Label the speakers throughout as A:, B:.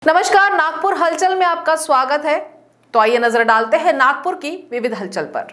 A: नमस्कार, नागपुर हलचल में आपका स्वागत है। तो आइए नजर डालते हैं नागपुर की विविध हलचल पर।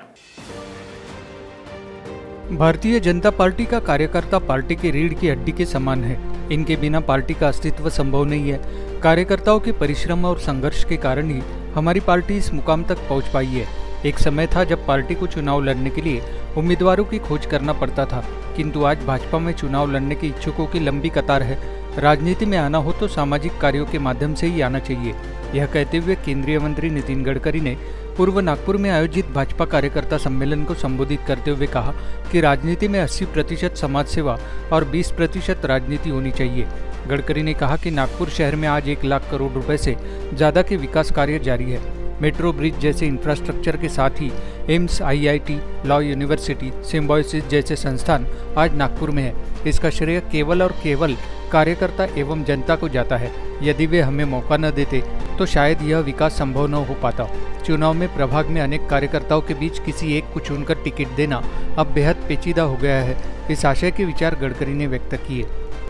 B: भारतीय जनता पार्टी का कार्यकर्ता पार्टी की रीढ़ की हड्डी के समान है। इनके बिना पार्टी का अस्तित्व संभव नहीं है। कार्यकर्ताओं के परिश्रम और संघर्ष के कारण ही हमारी पार्टी इस मुकाम तक पहुंच पाई है। एक समय था जब पार्टी को चुनाव लड़ने के लिए उम्मीदवारों की खोज करना पड़ता था, किंतु आज भाजपा में चुनाव लड़ने के इच्छुकों की लंबी कतार है। राजनीति में आना हो तो सामाजिक कार्यों के माध्यम से ही आना चाहिए। यह कहते हुए केंद्रीय मंत्री नितिन गडकरी ने पूर्व नागपुर में आयोजित भाजपा कार्यकर्ता सम्मेलन को संबोधित करते हुए कहा कि राजनीति में 80% समाज सेवा और 20% राजनीति होनी चाहिए। गडकरी ने कहा कि नागपुर शहर में आज 1 लाख करोड़ रुपए से ज्यादा के विकास कार्य जारी है। मेट्रो ब्रिज जैसे इंफ्रास्ट्रक्चर के साथ ही AIIMS, IIT, law university, Symbiosis जैसे संस्थान आज नागपुर में है। इसका श्रेय केवल और केवल कार्यकर्ता एवं जनता को जाता है। यदि वे हमें मौका न देते तो शायद यह विकास संभव न हो पाता। चुनाव में प्रभाग में अनेक कार्यकर्ताओं के बीच किसी एक को चुनकर टिकट देना अब बेहद पेचीदा हो गया है। इस आशय के विचार गडकरी ने व्यक्त किए।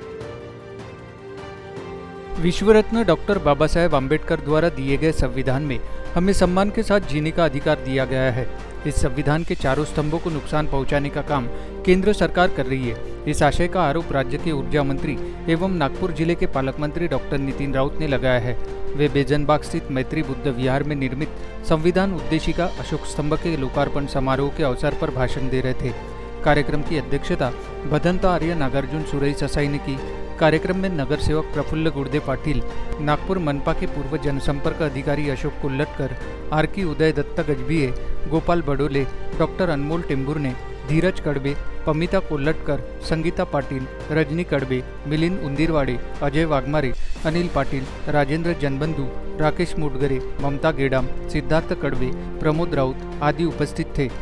B: विश्व रत्न डॉक्टर बाबा साहेब आम्बेडकर द्वारा दिए गए संविधान में हमें सम्मान के साथ जीने का अधिकार दिया गया है। इस संविधान के चारों स्तंभों को नुकसान पहुंचाने का काम केंद्र सरकार कर रही है। इस आशय का आरोप राज्य के ऊर्जा मंत्री एवं नागपुर जिले के पालक मंत्री डॉक्टर नितिन राउत ने लगाया है। वे बेजनबाग स्थित मैत्री बुद्ध विहार में निर्मित संविधान उद्देशिका अशोक स्तंभ के लोकार्पण समारोह के अवसर पर भाषण दे रहे थे। कार्यक्रम की अध्यक्षता भदंत आर्य नागार्जुन सुरई ससाई ने की। कार्यक्रम में नगर सेवक प्रफुल्ल गुर्दे पाटिल, नागपुर मनपा के पूर्व जनसंपर्क अधिकारी अशोक कुल्लटकर, आरकी उदय दत्त गजभिये, गोपाल बडोले, डॉक्टर अनमोल टेंबुर्ने, धीरज कड़बे, पमिता कोल्लटकर, संगीता पाटिल, रजनी कड़बे, मिलिंद उंदीरवाडे, अजय वाघमारे, अनिल पाटिल, राजेंद्र जनबंधु, राकेश मुडगरे, ममता गेडाम, सिद्धार्थ कड़बे, प्रमोद राउत आदि उपस्थित थे।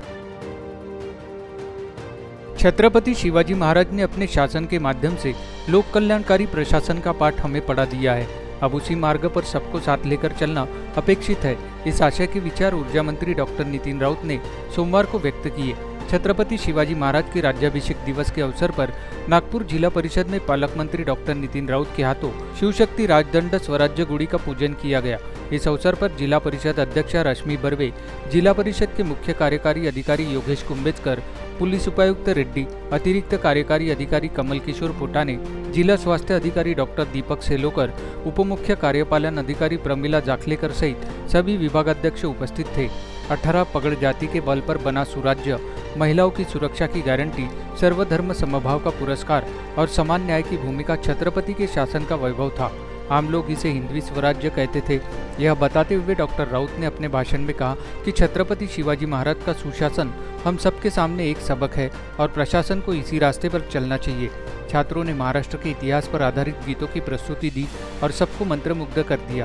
B: छत्रपति शिवाजी महाराज ने अपने शासन के माध्यम से लोक कल्याणकारी प्रशासन का पाठ हमें पढ़ा दिया है। अब उसी मार्ग पर सबको साथ लेकर चलना अपेक्षित है। इस आशय के विचार ऊर्जा मंत्री डॉक्टर नितिन राउत ने सोमवार को व्यक्त किए। छत्रपति शिवाजी महाराज के राज्याभिषेक दिवस के अवसर पर नागपुर जिला परिषद में पालक मंत्री डॉक्टर नितिन राउत के हाथों शिवशक्ति राजदंड स्वराज्य गुड़ी का पूजन किया गया। इस अवसर पर जिला परिषद अध्यक्षा रश्मि बर्वे, जिला परिषद के मुख्य कार्यकारी अधिकारी योगेश कुंभेजकर, पुलिस उपायुक्त रेड्डी, अतिरिक्त कार्यकारी अधिकारी कमल किशोर पोटाने, जिला स्वास्थ्य अधिकारी डॉक्टर दीपक सेलोकर, उप मुख्य कार्यपालन अधिकारी प्रमिला जाखलेकर सहित सभी विभागाध्यक्ष उपस्थित थे। 18 पगड़ जाति के बल पर बना सुराज्य, महिलाओं की सुरक्षा की गारंटी, सर्वधर्म समभाव का पुरस्कार और समान न्याय की भूमिका छत्रपति के शासन का वैभव था। आम लोग इसे हिंदवी स्वराज्य कहते थे। यह बताते हुए डॉक्टर राउत ने अपने भाषण में कहा कि छत्रपति शिवाजी महाराज का सुशासन हम सबके सामने एक सबक है और प्रशासन को इसी रास्ते पर चलना चाहिए। छात्रों ने महाराष्ट्र के इतिहास पर आधारित गीतों की प्रस्तुति दी और सबको मंत्रमुग्ध कर दिया।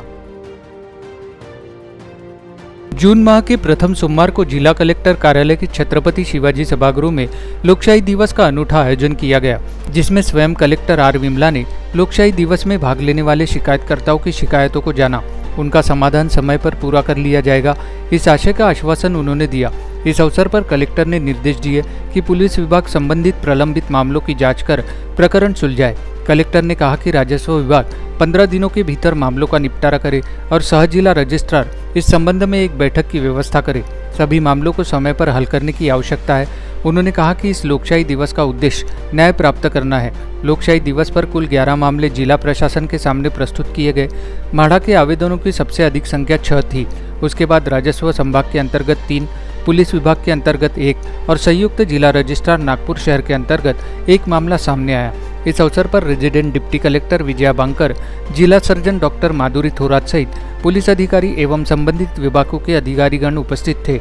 B: जून माह के प्रथम सोमवार को जिला कलेक्टर कार्यालय के छत्रपति शिवाजी सभागृह में लोकशाही दिवस का अनूठा आयोजन किया गया, जिसमें स्वयं कलेक्टर आर विमला ने लोकशाही दिवस में भाग लेने वाले शिकायतकर्ताओं की शिकायतों को जाना। उनका समाधान समय पर पूरा कर लिया जाएगा, इस आशय का आश्वासन उन्होंने दिया। इस अवसर पर कलेक्टर ने निर्देश दिए कि पुलिस विभाग संबंधित प्रलंबित मामलों की जांच कर प्रकरण सुलझाए। कलेक्टर ने कहा कि राजस्व विभाग 15 दिनों के भीतर मामलों का निपटारा करे और सह जिला रजिस्ट्रार इस संबंध में एक बैठक की व्यवस्था करे। सभी मामलों को समय पर हल करने की आवश्यकता है। उन्होंने कहा कि इस लोकशाही दिवस का उद्देश्य न्याय प्राप्त करना है। लोकशाही दिवस पर कुल 11 मामले जिला प्रशासन के सामने प्रस्तुत किए गए। माढ़ा के आवेदनों की सबसे अधिक संख्या 6 थी। उसके बाद राजस्व संभाग के अंतर्गत 3, पुलिस विभाग के अंतर्गत 1 और संयुक्त जिला रजिस्ट्रार नागपुर शहर के अंतर्गत 1 मामला सामने आया। इस अवसर पर resident deputy collector Vijaya Bankar, जिला सर्जन डॉक्टर माधुरी थोरात सहित पुलिस अधिकारी एवं संबंधित विभागों के अधिकारीगण उपस्थित थे।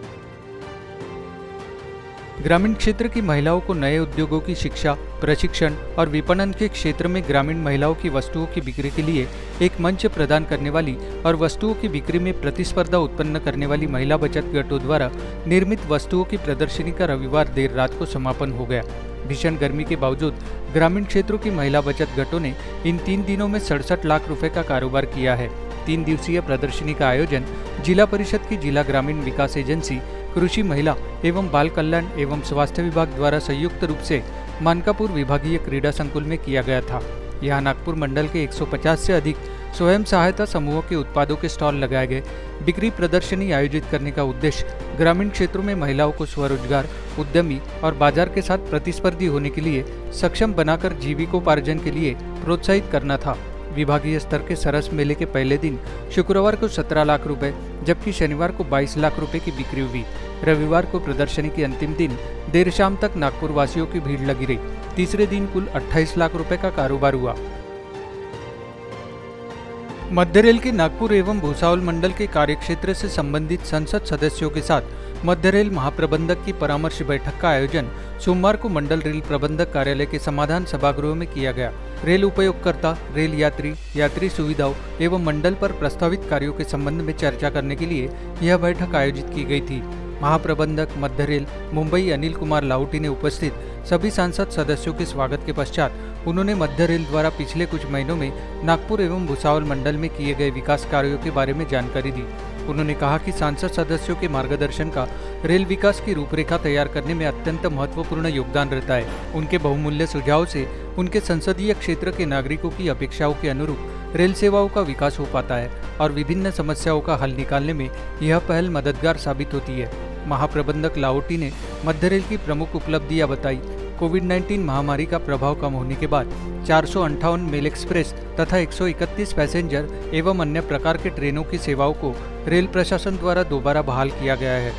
B: ग्रामीण क्षेत्र की महिलाओं को नए उद्योगों की शिक्षा, प्रशिक्षण और विपणन के क्षेत्र में ग्रामीण महिलाओं की वस्तुओं की बिक्री के लिए एक मंच प्रदान करने वाली और वस्तुओं की बिक्री में प्रतिस्पर्धा उत्पन्न करने वाली महिला बचत गठों द्वारा निर्मित वस्तुओं की प्रदर्शनी का रविवार देर रात को समापन हो गया। भीषण गर्मी के बावजूद ग्रामीण क्षेत्रों की महिला बचत गठों ने इन 3 दिनों में 67 लाख रुपए का कारोबार किया है। 3 दिवसीय प्रदर्शनी का आयोजन जिला परिषद की जिला ग्रामीण विकास एजेंसी, कृषि, महिला एवं बाल कल्याण एवं स्वास्थ्य विभाग द्वारा संयुक्त रूप से मानकापुर विभागीय क्रीड़ा संकुल में किया गया था। यहाँ नागपुर मंडल के 150 से अधिक स्वयं सहायता समूहों के उत्पादों के स्टॉल लगाए गए। बिक्री प्रदर्शनी आयोजित करने का उद्देश्य ग्रामीण क्षेत्रों में महिलाओं को स्वरोजगार, उद्यमी और बाजार के साथ प्रतिस्पर्धी होने के लिए सक्षम बनाकर जीविकोपार्जन के लिए प्रोत्साहित करना था। विभागीय स्तर के सरस मेले के पहले दिन शुक्रवार को 17 लाख रुपए, जबकि शनिवार को 22 लाख रुपए की बिक्री हुई। रविवार को प्रदर्शनी के अंतिम दिन देर शाम तक नागपुर वासियों की भीड़ लगी रही। तीसरे दिन कुल 28 लाख रुपए का कारोबार हुआ। मध्य रेल के नागपुर एवं भुसावल मंडल के कार्यक्षेत्र से संबंधित संसद सदस्यों के साथ मध्य रेल महाप्रबंधक की परामर्श बैठक का आयोजन सोमवार को मंडल रेल प्रबंधक कार्यालय के समाधान सभागृह में किया गया। रेल उपयोगकर्ता, रेल यात्री, यात्री सुविधाओं एवं मंडल पर प्रस्तावित कार्यों के संबंध में चर्चा करने के लिए यह बैठक आयोजित की गई थी। महाप्रबंधक मध्य रेल मुंबई अनिल कुमार लाहौटी ने उपस्थित सभी सांसद सदस्यों के स्वागत के पश्चात उन्होंने मध्य रेल द्वारा पिछले कुछ महीनों में नागपुर एवं भुसावल मंडल में किए गए विकास कार्यों के बारे में जानकारी दी। उन्होंने कहा कि सांसद सदस्यों के मार्गदर्शन का रेल विकास की रूपरेखा तैयार करने में अत्यंत महत्वपूर्ण योगदान रहता है। उनके बहुमूल्य सुझाव से उनके संसदीय क्षेत्र के नागरिकों की अपेक्षाओं के अनुरूप रेल सेवाओं का विकास हो पाता है और विभिन्न समस्याओं का हल निकालने में यह पहल मददगार साबित होती है। महाप्रबंधक लाहौटी ने मध्य रेल की प्रमुख उपलब्धियां बताई। कोविड-19 महामारी का प्रभाव कम होने के बाद 458 मेल एक्सप्रेस तथा 131 पैसेंजर एवं अन्य प्रकार के ट्रेनों की सेवाओं को रेल प्रशासन द्वारा दोबारा बहाल किया गया है।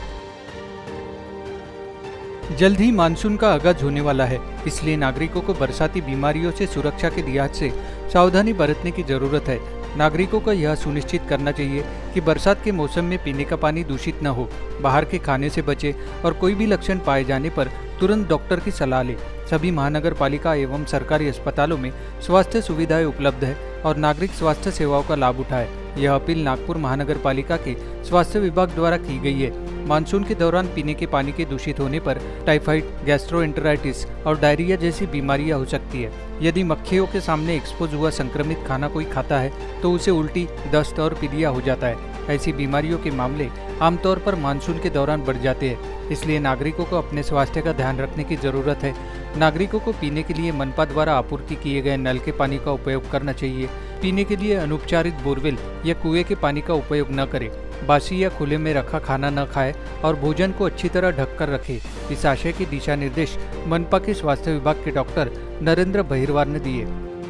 B: जल्द ही मानसून का आगाज होने वाला है, इसलिए नागरिकों को बरसाती बीमारियों से सुरक्षा के लिहाज से सावधानी बरतने की जरूरत है। नागरिकों को यह सुनिश्चित करना चाहिए कि बरसात के मौसम में पीने का पानी दूषित न हो, बाहर के खाने से बचे और कोई भी लक्षण पाए जाने पर तुरंत डॉक्टर की सलाह ले। सभी महानगर पालिका एवं सरकारी अस्पतालों में स्वास्थ्य सुविधाएं उपलब्ध है और नागरिक स्वास्थ्य सेवाओं का लाभ उठाए। यह अपील नागपुर महानगर पालिका के स्वास्थ्य विभाग द्वारा की गई है। मानसून के दौरान पीने के पानी के दूषित होने पर टाइफाइड, गैस्ट्रोएंटेराइटिस और डायरिया जैसी बीमारियां हो सकती है। यदि मक्खियों के सामने एक्सपोज हुआ संक्रमित खाना कोई खाता है तो उसे उल्टी, दस्त और पीलिया हो जाता है। ऐसी बीमारियों के मामले आमतौर पर मानसून के दौरान बढ़ जाते हैं, इसलिए नागरिकों को अपने स्वास्थ्य का ध्यान रखने की जरूरत है। नागरिकों को पीने के लिए मनपा द्वारा आपूर्ति किए गए नल के पानी का उपयोग करना चाहिए। पीने के लिए अनुपचारित बोरवेल या कुएं के पानी का उपयोग न करें। बासी या खुले में रखा खाना न खाएं और भोजन को अच्छी तरह ढककर रखें। इस आशय के दिशा निर्देश मनपा के स्वास्थ्य विभाग के डॉक्टर नरेंद्र बहिरवार ने दिए।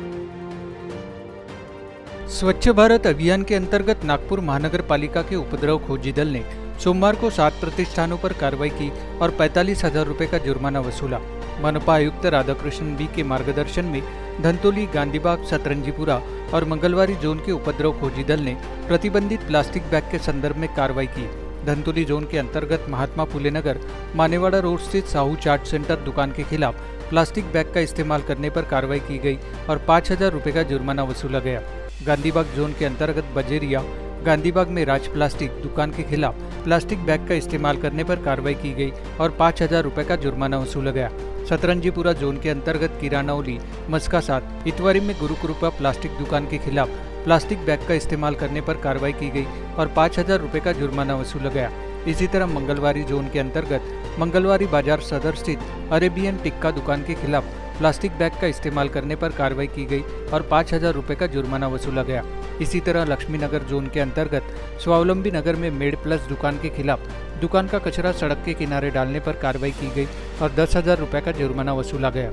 B: स्वच्छ भारत अभियान के अंतर्गत नागपुर महानगर पालिका के उपद्रव खोजी दल ने सोमवार को 7 प्रतिष्ठानों पर कार्रवाई की और 45,000 रुपए का जुर्माना वसूला। मनपा आयुक्त राधाकृष्णन बी के मार्गदर्शन में धंतोली, गांधीबाग, सतरंजीपुरा और मंगलवारी जोन के उपद्रव खोजी दल ने प्रतिबंधित प्लास्टिक बैग के संदर्भ में कार्रवाई की। धंतोली जोन के अंतर्गत महात्मा फुले नगर, मानेवाड़ा रोड स्थित साहू चाट सेंटर दुकान के खिलाफ प्लास्टिक बैग का इस्तेमाल करने पर कार्रवाई की गई और 5,000 रुपए का जुर्माना वसूला गया। गांधीबाग जोन के अंतर्गत बजेरिया, गांधीबाग में राज प्लास्टिक दुकान के खिलाफ प्लास्टिक बैग का इस्तेमाल करने पर कार्रवाई की गई और 5,000 रुपए का जुर्माना वसूला गया। सतरंजीपुरा जोन के अंतर्गत किरानौली, मस्का साथ इतवारी में गुरुकृपा प्लास्टिक दुकान के खिलाफ प्लास्टिक बैग का इस्तेमाल करने पर कार्रवाई की गई और 5,000 रुपए का जुर्माना वसूला गया। इसी तरह मंगलवारी जोन के अंतर्गत मंगलवारी बाजार सदर स्थित अरेबियन टिक्का दुकान के खिलाफ प्लास्टिक बैग का इस्तेमाल करने पर कार्रवाई की गई और 5,000 रुपए का जुर्माना वसूला गया। इसी तरह लक्ष्मी नगर जोन के अंतर्गत स्वावलंबी नगर में मेड प्लस दुकान के खिलाफ दुकान का कचरा सड़क के किनारे डालने पर कार्रवाई की गई और 10,000 रुपए का जुर्माना वसूला गया।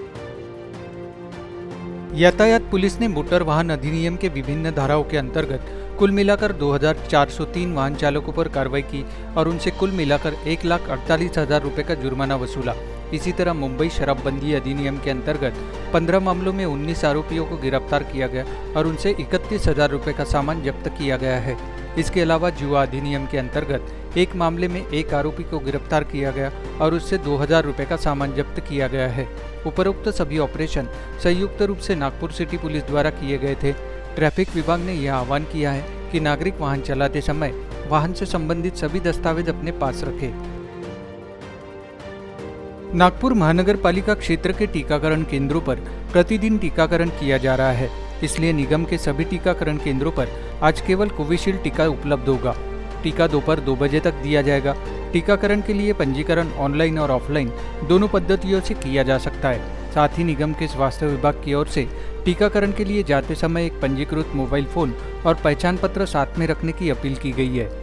B: यातायात पुलिस ने मोटर वाहन अधिनियम के विभिन्न धाराओं के अंतर्गत कुल मिलाकर 2,403 वाहन चालकों पर कार्रवाई की और उनसे कुल मिलाकर 1,48,000 रुपए का जुर्माना वसूला। इसी तरह मुंबई शराबबंदी अधिनियम के अंतर्गत 15 मामलों में 19 आरोपियों को गिरफ्तार किया गया और उनसे 31,000 रुपए का सामान जब्त किया गया है। इसके अलावा जुआ अधिनियम के अंतर्गत एक मामले में एक आरोपी को गिरफ्तार किया गया और उससे 2,000 रुपए का सामान जब्त किया गया है। उपरोक्त सभी ऑपरेशन संयुक्त रूप से नागपुर सिटी पुलिस द्वारा किए गए थे। ट्रैफिक विभाग ने यह आह्वान किया है कि नागरिक वाहन चलाते समय वाहन से संबंधित सभी दस्तावेज अपने पास रखें। नागपुर महानगर पालिका क्षेत्र के टीकाकरण केंद्रों पर प्रतिदिन टीकाकरण किया जा रहा है, इसलिए निगम के सभी टीकाकरण केंद्रों पर आज केवल कोविशील्ड टीका उपलब्ध होगा। टीका दोपहर 2 बजे तक दिया जाएगा। टीकाकरण के लिए पंजीकरण ऑनलाइन और ऑफलाइन दोनों पद्धतियों से किया जा सकता है। साथ ही निगम के स्वास्थ्य विभाग की ओर से टीकाकरण के लिए जाते समय एक पंजीकृत मोबाइल फोन और पहचान पत्र साथ में रखने की अपील की गई है।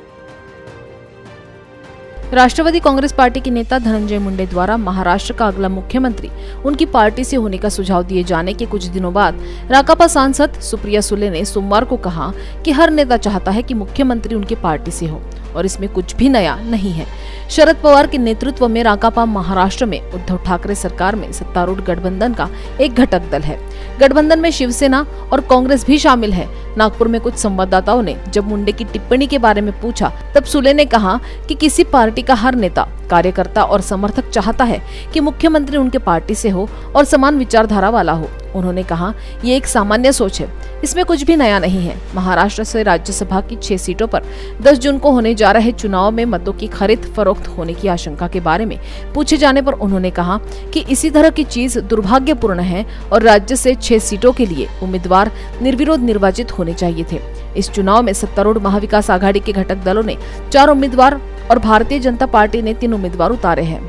A: राष्ट्रवादी कांग्रेस पार्टी के नेता धनंजय मुंडे द्वारा महाराष्ट्र का अगला मुख्यमंत्री उनकी पार्टी से होने का सुझाव दिए जाने के कुछ दिनों बाद राकापा सांसद सुप्रिया सुले ने सोमवार को कहा कि हर नेता चाहता है कि मुख्यमंत्री उनकी पार्टी से हो और इसमें कुछ भी नया नहीं है। शरद पवार के नेतृत्व में राकापा महाराष्ट्र में उद्धव ठाकरे सरकार में सत्तारूढ़ गठबंधन का एक घटक दल है। गठबंधन में शिवसेना और कांग्रेस भी शामिल है। नागपुर में कुछ संवाददाताओं ने जब मुंडे की टिप्पणी के बारे में पूछा तब सुले ने कहा कि किसी पार्टी का हर नेता, कार्यकर्ता और समर्थक चाहता है कि मुख्यमंत्री उनके पार्टी से हो और समान विचारधारा वाला हो। उन्होंने कहा, ये एक सामान्य सोच है, इसमें कुछ भी नया नहीं है। महाराष्ट्र से राज्यसभा की 6 सीटों पर 10 जून को होने जा रहे चुनाव में मतों की खरीद फरोख्त होने की आशंका के बारे में पूछे जाने पर उन्होंने कहा कि इसी तरह की चीज दुर्भाग्यपूर्ण है और राज्य से 6 सीटों के लिए उम्मीदवार निर्विरोध निर्वाचित होने चाहिए थे। इस चुनाव में सत्तारूढ़ महाविकास आघाड़ी के घटक दलों ने 4 उम्मीदवार और भारतीय जनता पार्टी ने 3 उम्मीदवार उतारे हैं।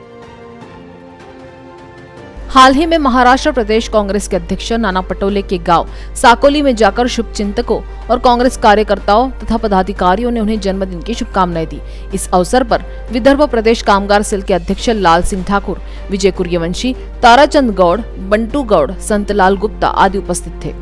A: हाल ही में महाराष्ट्र प्रदेश कांग्रेस के अध्यक्ष नाना पटोले के गांव साकोली में जाकर शुभचिंतकों और कांग्रेस कार्यकर्ताओं तथा पदाधिकारियों ने उन्हें जन्मदिन की शुभकामनाएं दी। इस अवसर पर विदर्भ प्रदेश कामगार सेल के अध्यक्ष लाल सिंह ठाकुर, विजय कुर्यवंशी, ताराचंद गौड़, बंटू गौड़, संतलाल गुप्ता आदि उपस्थित थे।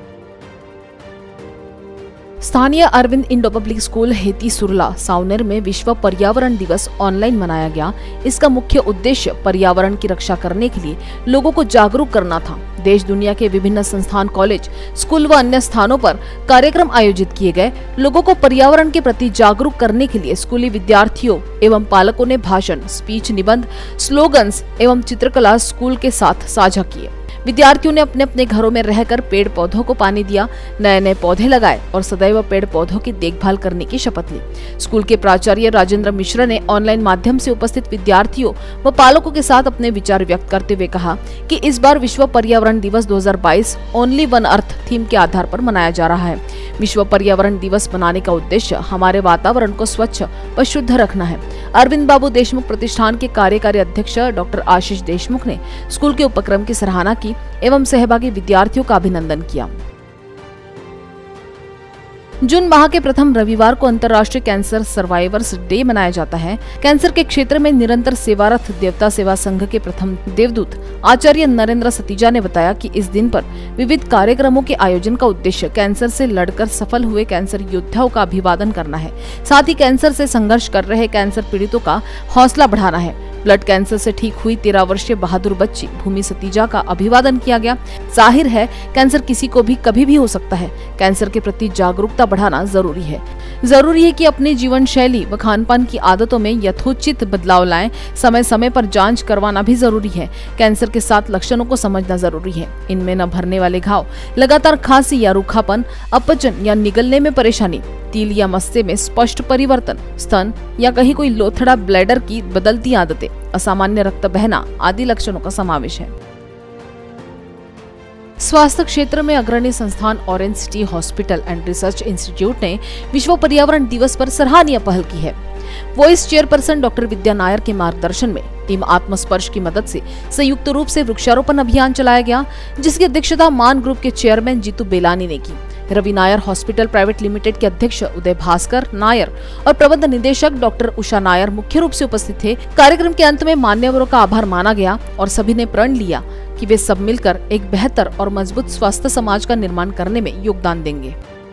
A: स्थानीय Arvind Indo public school Heti Surla Savner में विश्व पर्यावरण दिवस ऑनलाइन मनाया गया। इसका मुख्य उद्देश्य पर्यावरण की रक्षा करने के लिए लोगों को जागरूक करना था। देश दुनिया के विभिन्न संस्थान, कॉलेज, स्कूल व अन्य स्थानों पर कार्यक्रम आयोजित किए गए। लोगों को पर्यावरण के प्रति जागरूक करने के लिए स्कूली विद्यार्थियों एवं पालकों ने भाषण, स्पीच, निबंध, स्लोगन्स एवं चित्रकला स्कूल के साथ साझा किए। विद्यार्थियों ने अपने अपने घरों में रहकर पेड़ पौधों को पानी दिया, नए नए पौधे लगाए और सदैव पेड़ पौधों की देखभाल करने की शपथ ली। स्कूल के प्राचार्य राजेंद्र मिश्रा ने ऑनलाइन माध्यम से उपस्थित विद्यार्थियों व पालकों के साथ अपने विचार व्यक्त करते हुए कहा कि इस बार विश्व पर्यावरण दिवस 2022 ओनली वन अर्थ थीम के आधार पर मनाया जा रहा है। विश्व पर्यावरण दिवस मनाने का उद्देश्य हमारे वातावरण को स्वच्छ व शुद्ध रखना है। अरविंद बाबू देशमुख प्रतिष्ठान के कार्यकारी अध्यक्ष डॉक्टर आशीष देशमुख ने स्कूल के उपक्रम की सराहना की एवं सहभागी विद्यार्थियों का अभिनंदन किया। जून माह के प्रथम रविवार को अंतर्राष्ट्रीय कैंसर सर्वाइवर्स डे मनाया जाता है। कैंसर के क्षेत्र में निरंतर सेवारत देवता सेवा संघ के प्रथम देवदूत आचार्य नरेंद्र सतीजा ने बताया कि इस दिन पर विविध कार्यक्रमों के आयोजन का उद्देश्य कैंसर से लड़कर सफल हुए कैंसर योद्धाओं का अभिवादन करना है। साथ ही कैंसर से संघर्ष कर रहे कैंसर पीड़ितों का हौसला बढ़ाना है। ब्लड कैंसर से ठीक हुई 13 वर्षीय बहादुर बच्ची भूमि सतीजा का अभिवादन किया गया। जाहिर है कैंसर किसी को भी कभी भी हो सकता है। कैंसर के प्रति जागरूकता बढ़ाना जरूरी है। जरूरी है कि अपनी जीवन शैली व खानपान की आदतों में यथोचित बदलाव लाएं। समय समय पर जांच करवाना भी जरूरी है। कैंसर के 7 लक्षणों को समझना जरूरी है। इनमें न भरने वाले घाव, लगातार खांसी या रूखापन, अपचन या निगलने में परेशानी, तिल या मस्से में स्पष्ट परिवर्तन, स्तन या कहीं कोई लोथड़ा, ब्लैडर की बदलती आदतें, असामान्य रक्त बहना आदि लक्षणों का समावेश है। स्वास्थ्य क्षेत्र में अग्रणी संस्थान orange city hospital and research institute ने विश्व पर्यावरण दिवस पर सराहनीय पहल की है। Vice chairperson doctor Vidya Nair के मार्गदर्शन में टीम आत्मस्पर्श की मदद से संयुक्त रूप से वृक्षारोपण अभियान चलाया गया, जिसकी अध्यक्षता मान ग्रुप के चेयरमैन जीतू बेलानी ने की। Ravi Nair hospital private limited के अध्यक्ष उदय भास्कर नायर और प्रबंध निदेशक डॉक्टर उषा नायर मुख्य रूप से उपस्थित थे। कार्यक्रम के अंत में मान्यवरों का आभार माना गया और सभी ने प्रण लिया कि वे सब मिलकर एक बेहतर और मजबूत स्वास्थ्य समाज का निर्माण करने में योगदान देंगे।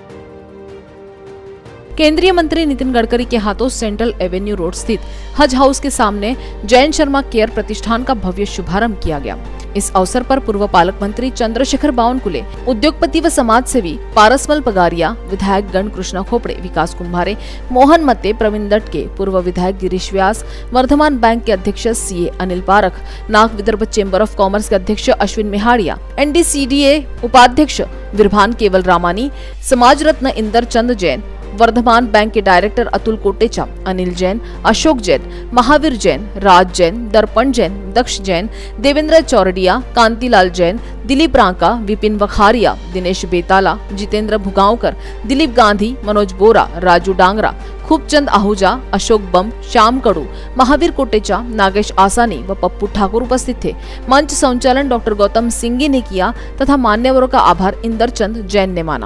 A: केंद्रीय मंत्री नितिन गडकरी के हाथों सेंट्रल एवेन्यू रोड स्थित हज हाउस के सामने जैन शर्मा केयर प्रतिष्ठान का भव्य शुभारंभ किया गया। इस अवसर पर पूर्व पालक मंत्री चंद्रशेखर बावनकुले, उद्योगपति व समाज सेवी पारसमल पगारिया, विधायक गण कृष्णा खोपड़े, विकास कुंभारे, मोहन मत्ते, प्रवीण दटके, पूर्व विधायक गिरीश व्यास, वर्धमान बैंक के अध्यक्ष CA Anil Parakh, Nag Vidarbha chamber of commerce के अध्यक्ष अश्विन मेहाड़िया, NDCDA उपाध्यक्ष विरभान केवल रामानी, समाज रत्न इंदर चंद जैन वर्धमान बैंक के डायरेक्टर अतुल कोटेचा, अनिल जैन, अशोक जैन, महावीर जैन, राज जैन, दर्पण जैन, दक्ष जैन, देवेंद्र चौरडिया, कांतिलाल जैन, दिलीप रांका, विपिन वखारिया, दिनेश बेताला, जितेंद्र भुगांवकर, दिलीप गांधी, मनोज बोरा, राजू डांगरा, खूबचंद आहूजा, अशोक बम, श्याम कड़ू, महावीर कोटेचा, नागेश आसानी व पप्पू ठाकुर उपस्थित थे। मंच संचालन डॉक्टर गौतम सिंगी ने किया तथा मान्यवरों का आभार इंदरचंद जैन ने माना।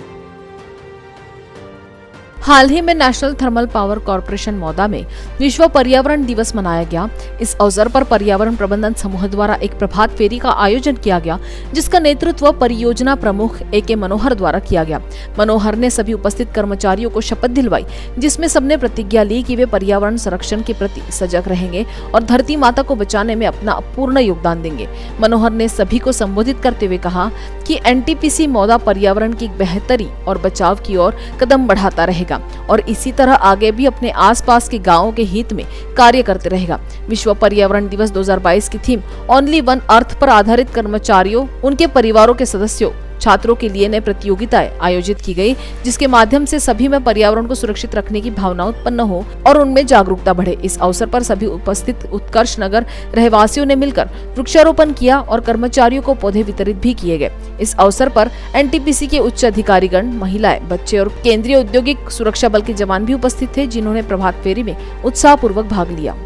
A: हाल ही में national thermal power corporation Mauda में विश्व पर्यावरण दिवस मनाया गया। इस अवसर पर पर्यावरण प्रबंधन समूह द्वारा एक प्रभात फेरी का आयोजन किया गया, जिसका नेतृत्व परियोजना प्रमुख ए.के. मनोहर द्वारा किया गया। मनोहर ने सभी उपस्थित कर्मचारियों को शपथ दिलवाई, जिसमें सबने प्रतिज्ञा ली कि वे पर्यावरण संरक्षण के प्रति सजग रहेंगे और धरती माता को बचाने में अपना पूर्ण योगदान देंगे। मनोहर ने सभी को संबोधित करते हुए कहा कि एनटीपीसी मौदा पर्यावरण की बेहतरी और बचाव की ओर कदम बढ़ाता रहेगा और इसी तरह आगे भी अपने आसपास के गांवों के हित में कार्य करते रहेगा। विश्व पर्यावरण दिवस 2022 की थीम ओनली वन अर्थ पर आधारित कर्मचारियों, उनके परिवारों के सदस्यों, छात्रों के लिए नई प्रतियोगिताएं आयोजित की गई, जिसके माध्यम से सभी में पर्यावरण को सुरक्षित रखने की भावना उत्पन्न हो और उनमें जागरूकता बढ़े। इस अवसर पर सभी उपस्थित उत्कर्ष नगर रहवासियों ने मिलकर वृक्षारोपण किया और कर्मचारियों को पौधे वितरित भी किए गए। इस अवसर पर एनटीपीसी के उच्च अधिकारीगण, महिलाएं, बच्चे और केंद्रीय औद्योगिक सुरक्षा बल के जवान भी उपस्थित थे, जिन्होंने प्रभात फेरी में उत्साहपूर्वक भाग लिया।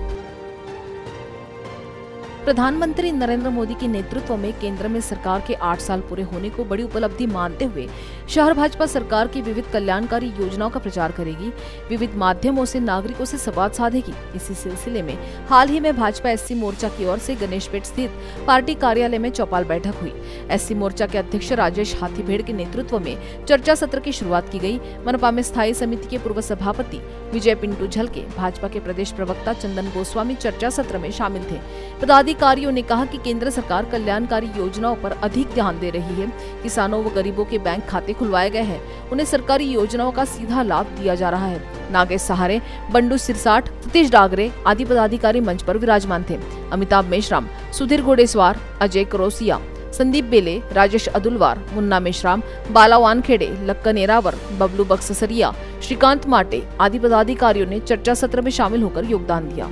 A: प्रधानमंत्री नरेंद्र मोदी के नेतृत्व में केंद्र में सरकार के 8 साल पूरे होने को बड़ी उपलब्धि मानते हुए शहर भाजपा सरकार की विविध कल्याणकारी योजनाओं का प्रचार करेगी, विविध माध्यमों से नागरिकों से संवाद साधेगी। इसी सिलसिले में हाल ही में भाजपा एससी मोर्चा की ओर से गणेशपेट स्थित पार्टी कार्यालय में चौपाल बैठक हुई। एससी मोर्चा के अध्यक्ष राजेश हाथीभेड़ के नेतृत्व में चर्चा सत्र की शुरुआत की गई। मनपा में स्थायी समिति के पूर्व सभापति विजय पिंटू झलके, भाजपा के प्रदेश प्रवक्ता चंदन गोस्वामी चर्चा सत्र में शामिल थे। पदाधिकारियों ने कहा कि केंद्र सरकार कल्याणकारी योजनाओं पर अधिक ध्यान दे रही है। किसानों व गरीबों के बैंक खाते खुलवाए गए हैं, उन्हें सरकारी योजनाओं का सीधा लाभ दिया जा रहा है। नागेश सहारे, बंडू सिरसाठ, सतीश डागरे आदि पदाधिकारी मंच पर विराजमान थे। अमिताभ मेश्राम, सुधीर घोडेस्वार, अजय करोसिया, संदीप बेले, राजेश अदुलवार, मुन्ना मेश्राम, बाला वानखेड़े, लक्कन एरावर, बबलू बक्ससरिया, श्रीकांत माटे आदि पदाधिकारियों ने चर्चा सत्र में शामिल होकर योगदान दिया।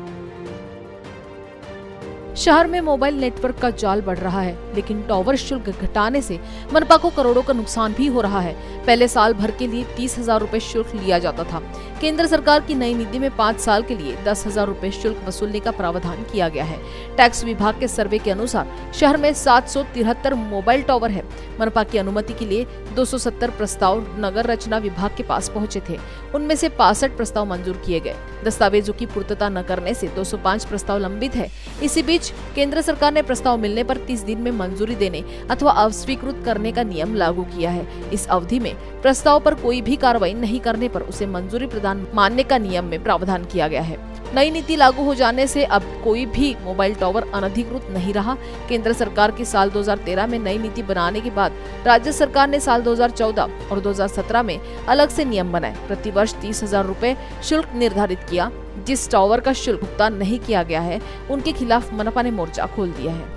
A: शहर में मोबाइल नेटवर्क का जाल बढ़ रहा है, लेकिन टावर शुल्क घटाने से मनपा को करोड़ों का नुकसान भी हो रहा है। पहले साल भर के लिए 30,000 रुपए शुल्क लिया जाता था। केंद्र सरकार की नई नीति में 5 साल के लिए 10,000 रुपए शुल्क वसूलने का प्रावधान किया गया है। टैक्स विभाग के सर्वे के अनुसार शहर में 773 मोबाइल टावर है। मनपा की अनुमति के लिए 270 प्रस्ताव नगर रचना विभाग के पास पहुंचे थे। उनमें से 65 प्रस्ताव मंजूर किए गए। दस्तावेजों की पूर्तता न करने से 205 प्रस्ताव लंबित है। इसी बीच केंद्र सरकार ने प्रस्ताव मिलने पर 30 दिन में मंजूरी देने अथवा अस्वीकृत करने का नियम लागू किया है। इस अवधि में प्रस्ताव पर कोई भी कार्रवाई नहीं करने पर उसे मंजूरी प्रदान मानने का नियम में प्रावधान किया गया है। नई नीति लागू हो जाने से अब कोई भी मोबाइल टावर अनधिकृत नहीं रहा। केंद्र सरकार की साल 2013 में नई नीति बनाने के बाद राज्य सरकार ने साल 2014 और 2017 में अलग से नियम बनाए। प्रतिवर्ष 30,000 रुपए शुल्क निर्धारित किया। जिस टावर का शुल्क भुगतान नहीं किया गया है, उनके खिलाफ मनपा ने मोर्चा खोल दिया है।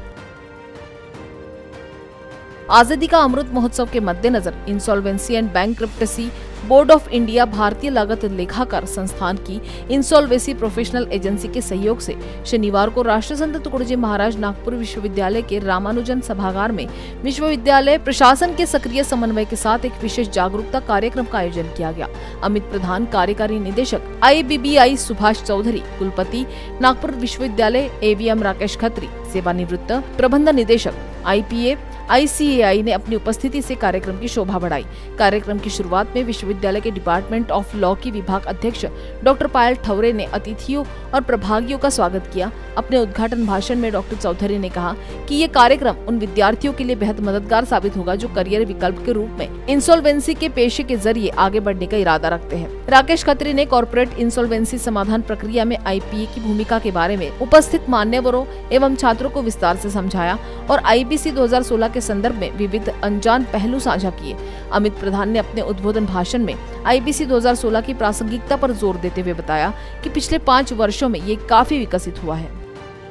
A: आजादी का अमृत महोत्सव के मद्देनजर insolvency and bankruptcy board of India, भारतीय लागत लेखाकार संस्थान की इंसॉल्वेंसी प्रोफेशनल एजेंसी के सहयोग से शनिवार को राष्ट्रसंत तुकडोजी महाराज नागपुर विश्वविद्यालय के रामानुजन सभागार में विश्वविद्यालय प्रशासन के सक्रिय समन्वय के साथ एक विशेष जागरूकता कार्यक्रम का आयोजन किया गया। अमित प्रधान, कार्यकारी निदेशक IBBI सुभाष चौधरी, कुलपति नागपुर विश्वविद्यालय AVM राकेश खत्री, सेवानिवृत्त प्रबंध निदेशक IPA ICAI ने अपनी उपस्थिति से कार्यक्रम की शोभा बढ़ाई। कार्यक्रम की शुरुआत में विश्वविद्यालय के डिपार्टमेंट ऑफ लॉ की विभाग अध्यक्ष डॉक्टर पायल ठौरे ने अतिथियों और प्रभागियों का स्वागत किया। अपने उद्घाटन भाषण में डॉक्टर चौधरी ने कहा कि ये कार्यक्रम उन विद्यार्थियों के लिए बेहद मददगार साबित होगा जो करियर विकल्प के रूप में इंसॉल्वेंसी के पेशे के जरिए आगे बढ़ने का इरादा रखते हैं। राकेश खत्री ने कॉर्पोरेट इंसॉल्वेंसी समाधान प्रक्रिया में IPA की भूमिका के बारे में उपस्थित मान्यवरों एवं छात्रों को विस्तार से समझाया और IBC 2016 के संदर्भ में विविध अनजान पहलू साझा किए। अमित प्रधान ने अपने उद्बोधन भाषण में IBC 2016 की प्रासंगिकता पर जोर देते हुए बताया कि पिछले 5 वर्षों में ये काफी विकसित हुआ है।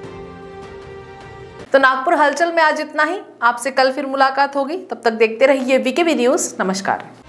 A: तो नागपुर हलचल में आज इतना ही। आपसे कल फिर मुलाकात होगी, तब तक देखते रहिए VKB न्यूज। नमस्कार।